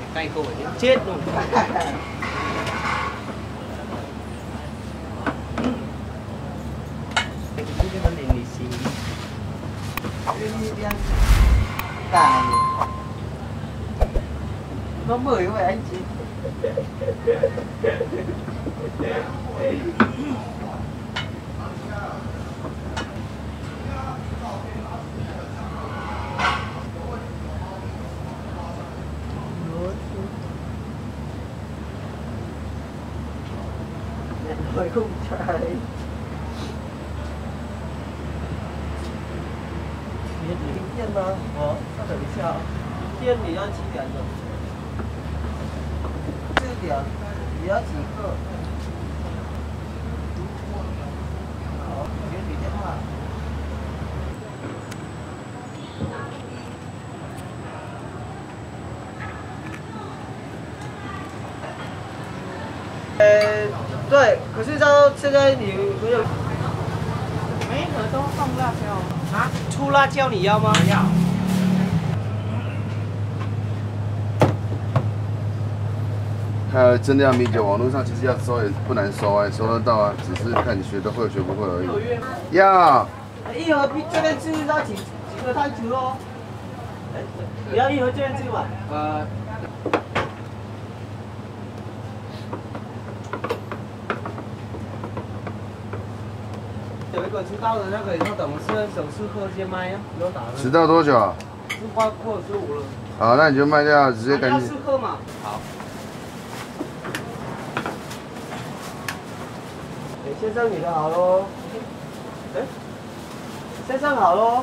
Cây cô phải chết luôn. Cái vấn đề lì xì. Cả nó mời vậy anh chị. Nói không trái.明天吗？哦，那等一下，明天你要几点的？4点，你要几个？好，给你电话。对，可是到现在你没有。 每一盒都放辣椒啊？出辣椒你要吗？ 要。 它真的要米酒，网络上其实要搜也不难搜啊，搜得到啊，只是看你学得会学不会而已。要。 一盒比这边吃要几个汤匙哦？你要一盒这边吃吗？有一个迟到的那个，要等手势课先卖呀，不用打了。 迟到多久啊 18或15了。 好，那你就卖掉，直接赶紧。 试课嘛。 好。 先生，你的好喽。哎，先生好喽。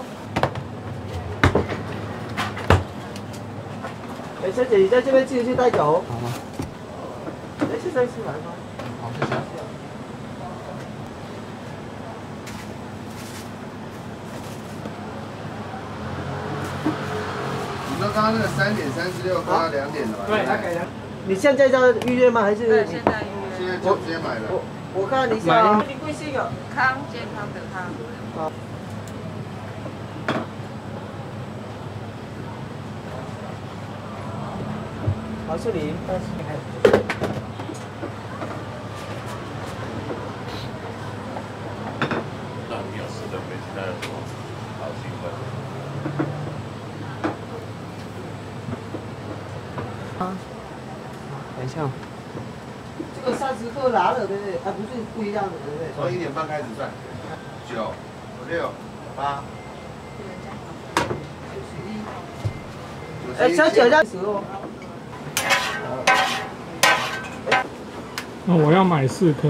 哎，小姐，你在这边自己去带走。好吗？哎，先生是来吗？好，谢谢。 你说刚刚那个3点36扣到2点的吧？ 对，他给了。你现在要预约吗？还是？ 对，现在预约。 现在就直接买了。 我看一下啊。你贵姓啊？ 康，健康的康。 好。好，是你。 那你有试着没其他人说，好兴奋。 等一下。 这个30克拿了，对不对？啊，不是不一样的，对不对？ 从1点半开始算，9、6、8。 哎，小姐要10哦。 那我要买4颗。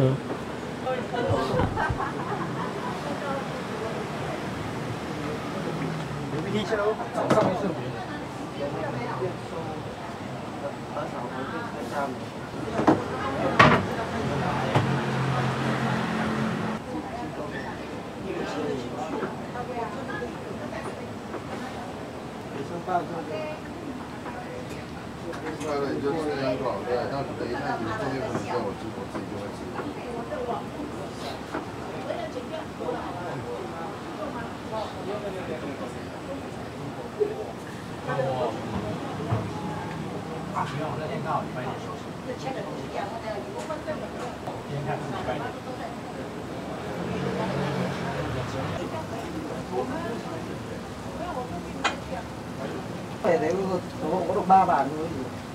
快乐你就吃2口，对，到你的一看你后面不能叫我吃，我自己就会吃。 不用，那天刚好礼拜天休息。今天看是礼拜天。 Để đấy có được 3 bàn thôi.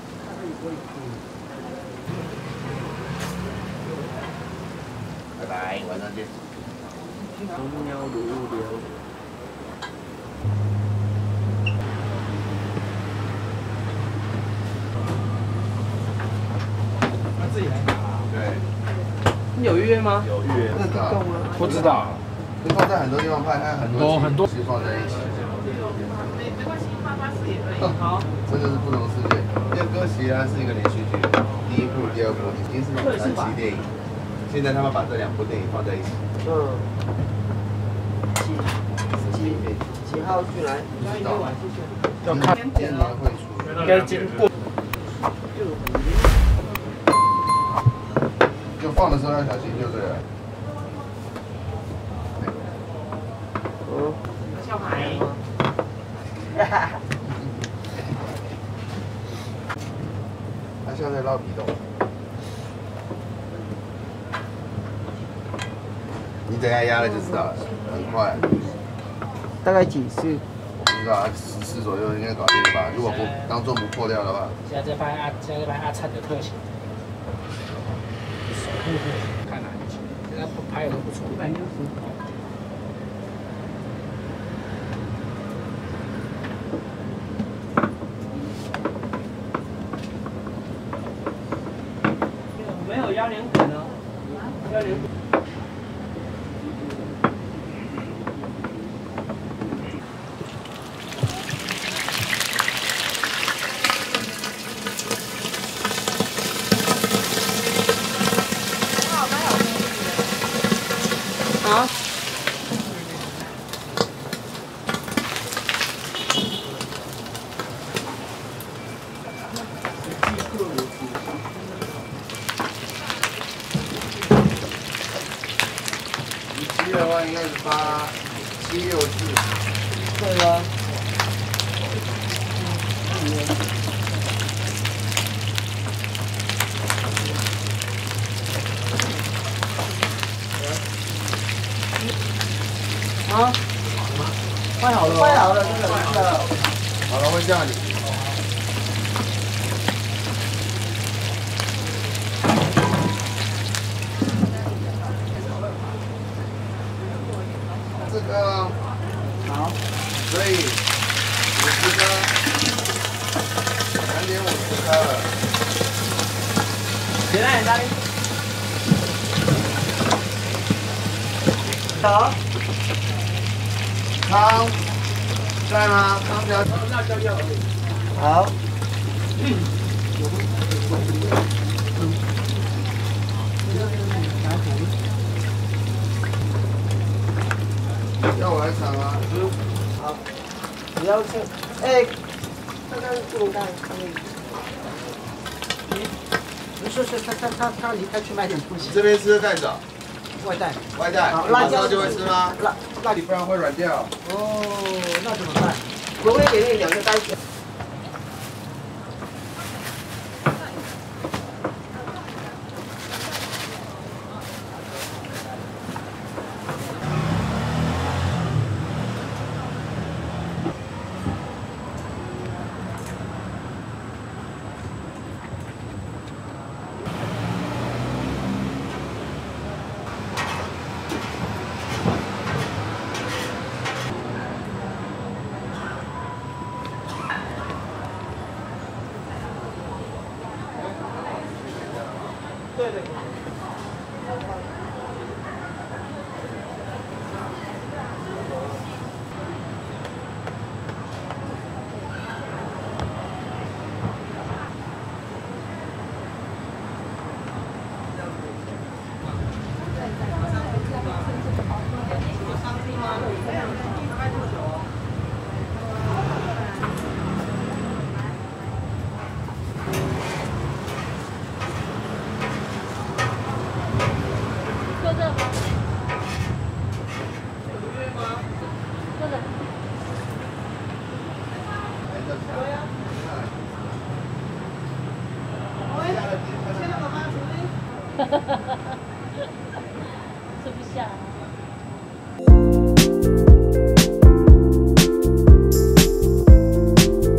Bye bye, 晚上见。 同nhau đủ điều。 他自己来拿。 对。 你有预约吗？ 有预约。 这个够吗？ 不知道。 这放在很多地方拍，还有很多是放在一起。 没关系，发誓也可以。 好。 真的是不同世界。这个歌其实它是一个连续剧，第1部、第2部已经是传奇电影，现在他们把这2部电影放在一起。 几号去来？ 要看今年会出， 应该经过。 就放的时候要小心就对了。 小孩。 到皮冻。你等一下压了就知道了，很快。 大概几次？ 我不知道，10次左右应该搞定了吧？如果不当做不破掉的话。 现在这拍阿灿的特写，守护看哪一集？现在拍的都不错。 没有鸭脸骨呢？鸭脸骨。 啊？ 7的话应该是8764。 对啊。啊？快好了，快好了，真的，真的。 好了，会叫你。这个好， 所以50颗，3.50颗了。 谁来来？ 好。 康在吗？康表辣椒要而已。 好。 要我来尝吗？ 好。不要吃，哎，看看这个看可以。他离开去买点东西。 这边吃的带走， 外带。 外带。 好，辣椒就会吃吗？ 辣你不然会软掉。 哦，那怎么办？我会给你2个单子。对对。 吃不下。